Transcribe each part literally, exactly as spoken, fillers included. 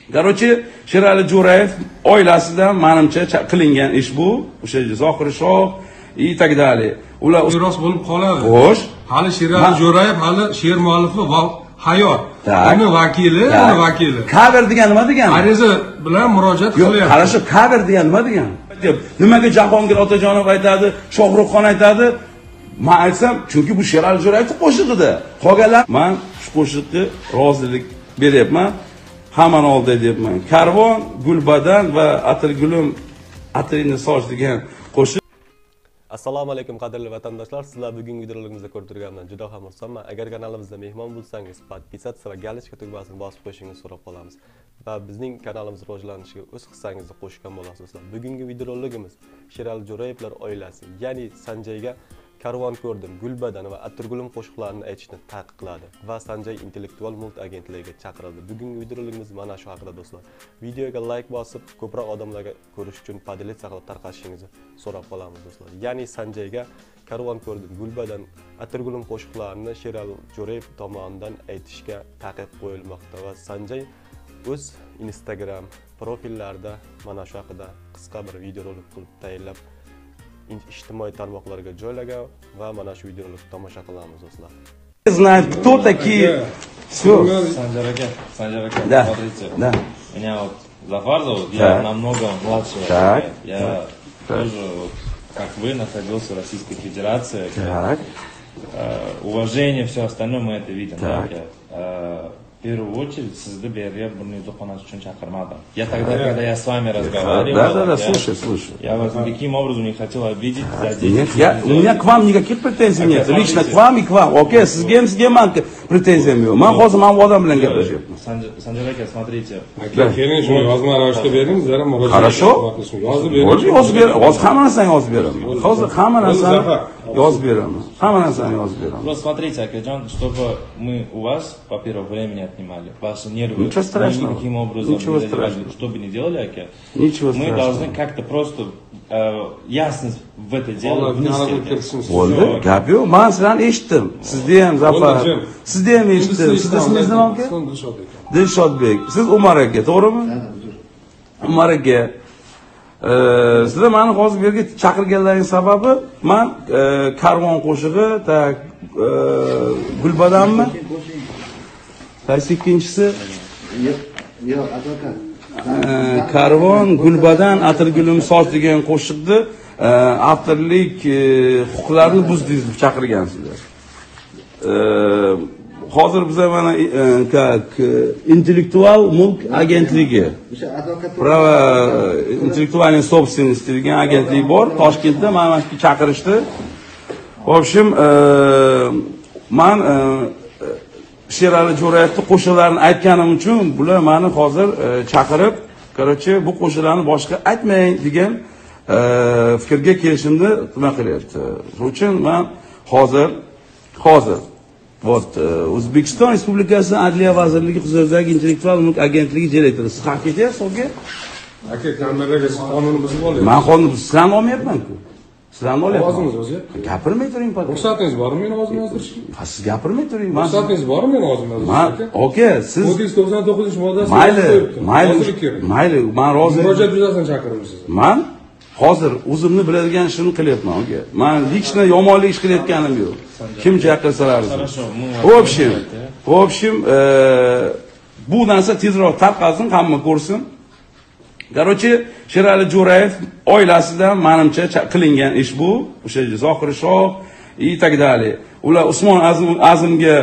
Короче, Sherali Jo'rayev oilasidan menimcha qilingan ish bu. O'sha Zohir Shoh и так далее. Ular meros bo'lib qoladi. Xo'sh. Hali Sherali Jo'rayev hali she'r muallifi va hayot. Uni vakili, uni vakili. Cover degan nima degani? Ariza bilan murojaat qilyapti. Qarashib, cover degan nima degani? Nimaga Jahongir Otajonov aytadi, Shohruxxon aytadi? Men aytsam, chunki bu Sherali Jo'rayevning qo'shig'ida. Qolganlar men shu qo'shiqqa rozilik beryapman. Hammani oldi deyapman. Karvon, Gulbadan va Atirgulim Atirini soch degan qo'shiq. Assalomu alaykum qadrli vatandoshlar. Sizlar bugungi videolarimizni ko'rib turganimdan juda ham xursandman. Agar kanalimizda mehmon bo'lsangiz, podpisatsiya va galishka tugmasini bosib qo'yishingizni so'rab qolamiz. Va bizning kanalimiz rivojlanishiga o'z hissangizni qo'shgan bo'lasiz. Bugungi videolarimiz Sherali Jo'rayevlar oilasi, ya'ni Sanjayga Karvon ko'rdim, Gulbadan va Atirgulim qo'shiqlarini aytishni taqiqladi va Sanjay intellektual mulk agentligiga chaqirildi. Bugungi videolarimiz mana shu haqida do'stlar. Videoga like bosib, ko'proq odamlarga ko'rish uchun podelitsiya qilib tarqatishingizni so'rab qolamiz do'stlar. Ya'ni Sanjayga Karvon ko'rdim, Gulbadan, Atirgulim qo'shiqlarini Sherali Jo'rayev tomonidan aytishga taqiq qo'yilmoqda va Sanjay o'z Instagram profillarida mana shu haqida qisqa bir videorolik qilib tayyorlab ijtimoiy tarmoqlarga joylagan va mana shu videoni tomosha qilamiz do'stlar. Знает, кто такие. Все. Санжар aka, Санжар aka, Да. смотрите. Да. Меня вот Зафар зовут, Так. я намного младше. Так. Я Так. тоже, вот, как вы, находился в Российской Федерации. Так. Э, уважение, все остальное мы это видим. Так. Да, я, э, в первую очередь, sizni bu yerga buni do'qonash uchun chaqirmadim. Я тогда, когда я с вами разговаривал, Да, да, да, я, слушай, слушай. я вас никаким образом не хотел обидеть. Нет, я, у меня к вам никаких претензий нет. Лично к вам и к вам. Окей, sizga ham sizga ham pretenziyam yo'q. Men hozir mana bu odam bilan gaplashyapman. Sanjar aka, смотрите. Aka, keling shuni yozma ravishda bering, zara murojaat. Хорошо? Yozib bering. Hozir yozib beraman. Hozir hamma narsani yozib beraman. Hozir hamma narsani yozib beraman. Hamma narsani yozib beraman. Просто смотрите, Акаджан, чтобы мы у вас, во-первых, времени отнимали, ваши нервы. Ничего страшного. Никаким образом Ничего не задевали, страшного. что бы ни делали, Ака. Ничего мы страшного. должны как-то просто э, ясность в это дело внести. Bo'ldi, gap yo'q. Men sizlarni eshitdim. Sizda ham Zafar, sizda ham eshitdim. Sizda ismingiz nima aka? Dilshodbek. Siz Umar aka, to'g'rimi? Umar aka. Sizlar meni hozir bu yerga chaqirganlaringiz sababi men Karvon qo'shig'i, tak Gulbadanmi? Qaysi ikkinchisi? Yo'q, advokat. Karvon, Gulbadan, Atirgulim soch degan qo'shiqni avtorlik huquqlarini buzdingiz deb chaqirgansizlar. Hozir biz mana как intellektual mulk agentligi, prava intellektualniy собственности degan agentlik bor. Toshkentda mana shu chaqirishdi. В общем, men Sherali Jo'rayevning qo'shiqlarini aytganim uchun bular meni hozir chaqirib, короче, bu qo'shiqlarni boshqa aytmang degan fikrga kelishimni nima qilyapti. Shuning uchun men hozir hozir вот O'zbekiston Respublikasi Adliya vazirligi huzuridagi intellektual mulk agentligi direktori siz haq ketyapsiz sizga? Aka, kameraga qonunni buzib olyapsiz. Men qonunni sizlarni olmayapman-ku. Sizlarni olyapman. Ovozingiz o'zi. Gapirmay turing, pak. Ruxsatingiz bormi meni ovozimni yozdirishga? Ha, siz gapirmay turing. Ruxsatingiz bormi meni ovozimni yozdirishga? Men, okay, siz Kodeks to'qson to'qqizinchi moddasi. Mayli, mayli. Mayli, men rozi. Murojaat yuzasidan chaqiribsiz. Men hozir o'zimni biladigan ishimni qilyapman, aka. Men hech qanday yomonlik ish qilayotganim yo'q. Kim chaqirsalar. В общем, в общем, bu narsa tezroq tarqalsin, hamma ko'rsin. Короче, Sherali Jo'rayev oilasidan menimcha qilingan ish bu. O'sha Zohir Shoh и так далее. Ular Usmon Azim Azimga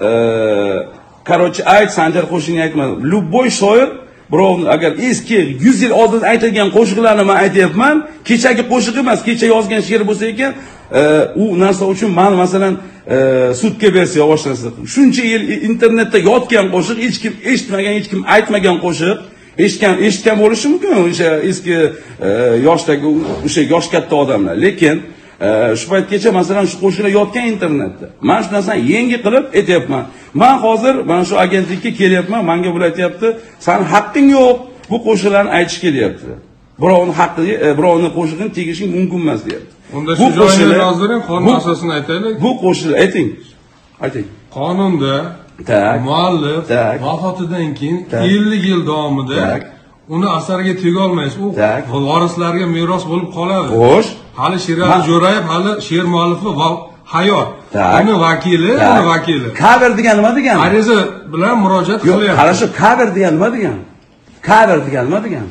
короче, ayt Sanjar qo'shini aytmadi. Любой shoir birovni agar eski yuz yil oldin aytilgan qo'shiqlarni men aytayapman, kechagi qo'shiq emas, kecha yozgan she'r bo'lsa ekan, u narsa uchun men masalan sudga versiya boshlansa, shuncha yil internetda yotgan qo'shiq, hech kim eshitmagan, hech kim aytmagan qo'shiq, eshitgan, eshitgan bo'lishi mumkin o'sha eski yoshdagi o'sha yosh katta odamlar. Lekin shu paytgacha masalan shu qo'shiqlar yotgan internetda. Men shu narsani yangi qilib aytayapman. Men hozir mana shu agentlikka kelyapman, menga bular aytayapti, "Seni haqqing yo'q, bu qo'shiqlarni aytish kelyapti. Birovning haqqiga, birovning qo'shig'ini tegishing mumkin emas", deyapti. Unda shu joyini yozdiring, qonun asosini aytaylik. Bu qo'shiqlar ayting. Ayting. Qonunda Tak. muallif Tak. vafotidan keyin Tak. ellik yil davomida Tak. uni asariga tega olmaysiz. U Tak. varislarga meros bo'lib qoladi. Xo'sh. Hali Sherali Ma- Jo'rayev hali she'r muallifi va hayot. Tak. Uni vakili, Tak. uni vakili. Cover degan nima degani? Ariza bilan murojaat Yo'q, qilyapti. qara shu cover degan nima degani? Cover degan nima degani?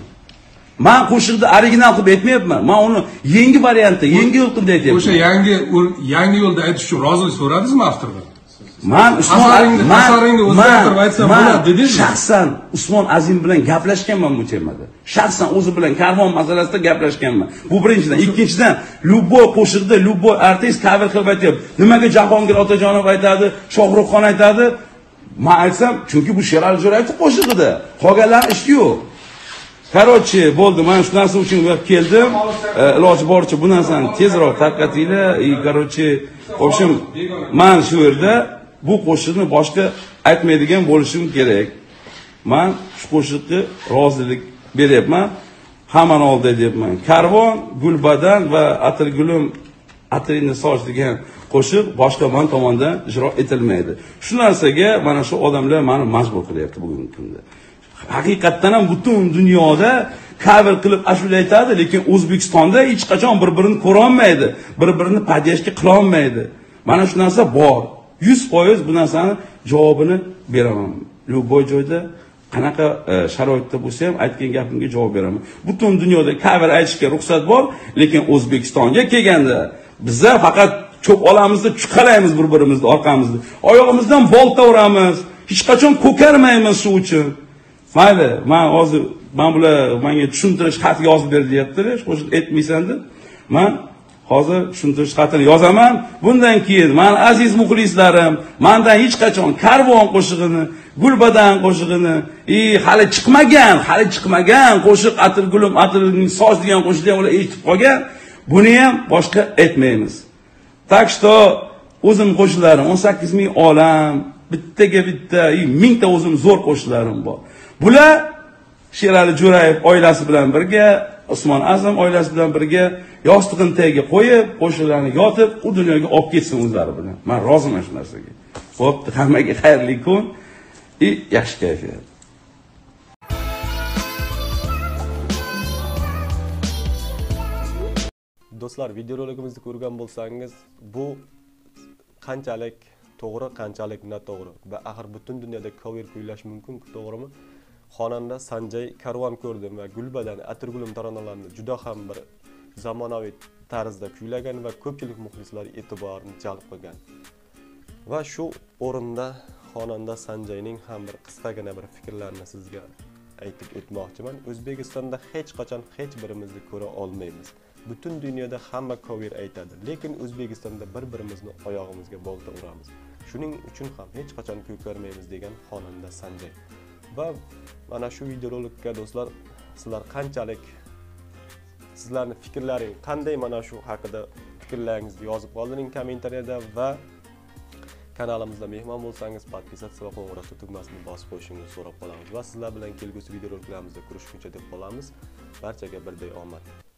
Men qo'shiqni original qilib aytmayapman. Men uni yangi variantda, yangi yo'l qilib aytyapman. O'sha yangi yangi yo'lda aytish uchun rozilik so'radingizmi avtordan? Men Usmon Asaringni- man- asaringni o'zgartirib man- aytsam man bo'ladi dedingizmi? Shaxsan Usmon Azim bilan gaplashganman bu temada. Shaxsan o'zi bilan karvon masalasida gaplashganman. Bu birinchidan, ikkinchidan, Luboy qo'shiqda Luboy artist cover qilib aytyapti. Nimaga Jahongir Otajonov aytadi, Shohruxxon aytadi? Men aytsam, chunki bu Sherali Jo'rayevning qo'shig'ida. Qolganlar ish yo'q. Короче, bo'ldi. Men shu narsa uchun bu keldim. E, iloji boricha bu narsani tezroq tarqatinglar. И, короче, в общем, men shu yerda bu qo'shiqni boshqa aytmaydigan bo'lishim kerak. Men shu qo'shiqqa rozilik beryapman. Hammani oldida deyapman. Karvon, Gulbadan va Atirgulim Atirini soch degan qo'shiq boshqa man tomonidan ijro etilmaydi. Shu narsaga mana shu odamlar meni majbur qilyapti bugungi kunda. Haqiqatdan ham butun dunyoda cover qilib ashula aytadi, lekin O'zbekistonda hech qachon bir-birini ko'ra olmaydi, bir-birini podдержка qila olmaydi. Mana shu narsa bor. yuz foiz bu narsani javobini beraman. Luboy joyda qanaqa e, sharoitda bo'lsa ham aytgan gapimga javob beraman. Butun dunyoda cover aytishga ruxsat bor, lekin O'zbekistonga kelganda bizlar faqat cho'p olamizda chuqalaymiz bir-birimizni orqamizda. Oyog'imizdan bolta uramiz. Hech qachon ko'karmaymiz shu uchun. Mayli, men hozir men bular menga tushuntirish xat yozib ber deyaptilar, qo'shib aytmaysan deb. Men hozir tushuntirish xatini yozaman. Bundan keyin men aziz muxlislarim, mendan hech qachon karvon qo'shig'ini, Gulbadan qo'shig'ini, i hali chiqmagan, hali chiqmagan qo'shiq Atirgulim Atirning soch degan qo'shiqni ham ular eshitib qolgan. Buni ham boshqa aytmaymiz. Tak что o'zim qo'shiqlarim o'n sakkiz ming olam, bittaga bitta, mingta o'zim zo'r qo'shiqlarim bor. Bular Sherali Jo'rayev oilasi bilan birga, Usmon Azim oilasi bilan birga yostiqning tagiga qo'yib, qo'shiqlarni yotib, u dunyoga olib ketsin o'zlari bilan. Men roziman shu narsaga. Xo'p, hammaga xayrli kun va yaxshi kayfiyat. Do'stlar, videorolikimizni ko'rgan bo'lsangiz, bu qanchalik to'g'ri, qanchalik noto'g'ri va axir butun dunyoda cover kuylash mumkin-ku, to'g'rimi? Xonanda Sanjay Karvon ko'rdim va Gulbadan Atirgulim taronalarini juda ham bir zamonaviy tarzda kuylagan va ko'pchilik muxlislar e'tiborini jalb qilgan. Va shu o'rinda xonanda Sanjayning ham bir qisqagina bir fikrlarini sizga aytib o'tmoqchiman. O'zbekistonda hech qachon hech birimizni ko'ra olmaymiz. Butun dunyoda hamma cover aytadi, lekin O'zbekistonda bir-birimizni oyog'imizga bolta uramiz. Shuning uchun ham hech qachon ko'karmaymiz degan xonanda Sanjay. Va mana shu videorolikka do'stlar, sizlar qanchalik sizlarning fikrlaring qanday, mana shu haqida fikrlaringizni yozib qoldiring kommentariyada va kanalimizda mehmon bo'lsangiz podpisatsiya va qo'ng'iroq tugmasini bosib qo'yishingizni so'rab qolamiz va sizlar bilan kelgusi videoroliklarimizda ko'rishguncha deb qolamiz. Barchaga birday omad.